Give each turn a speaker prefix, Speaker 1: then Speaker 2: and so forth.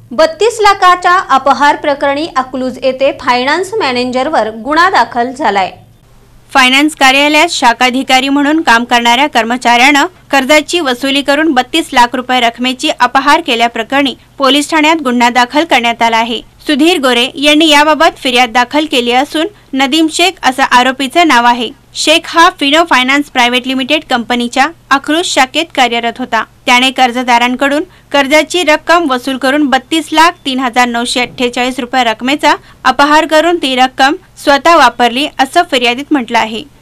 Speaker 1: 32 लाखाच्या अपहार प्रकरणी अकलूज येथे फायनान्स मॅनेजरवर गुन्हा दाखल झालाय।
Speaker 2: फायनान्स कार्यालयात शाखाधिकारी म्हणून काम करणाऱ्या कर्मचाऱ्यानं कर्जाची वसुली करून 32 लाख रुपये रकमेची अपहार केल्याप्रकरणी पोलीस ठाण्यात गुन्हा दाखल करण्यात आला आहे। सुधीर गोरे यांनी याबाबत फिर्याद दाखल केली असून नदीम शेख असं आरोपीचे नाव आहे। शेख हा फिनो फायनान्स प्रायव्हेट लिमिटेड कंपनीच्या अकलूज शाखेत कार्यरत होता। त्याने कर्जदारांकडून कर्जाची रक्कम वसूल करून 32,03,948 रुपये रकमेचा अपहार करून ती रक्कम स्वतः वापरली असं फिर्यादीत म्हटलं आहे।